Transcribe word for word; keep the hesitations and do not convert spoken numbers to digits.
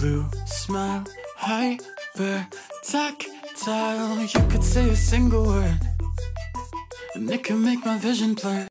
Blue smile, hyper tactile. You could say a single word and it can make my vision blur.